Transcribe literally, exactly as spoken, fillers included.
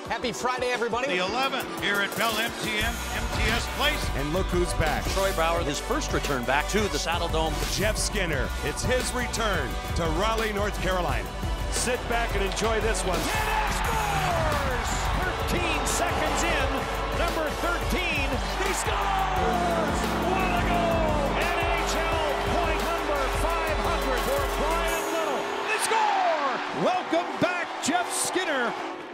Happy Friday, everybody. The eleventh here at Bell M T M M T S Place. And look who's back. Troy Bauer, his first return back to the Saddle Dome. Jeff Skinner. It's his return to Raleigh, North Carolina. Sit back and enjoy this one. And scores! thirteen seconds in. Number thirteen. He scores! What a goal! N H L point number five hundred for Bryan Little. They score! Welcome back, Jeff Skinner.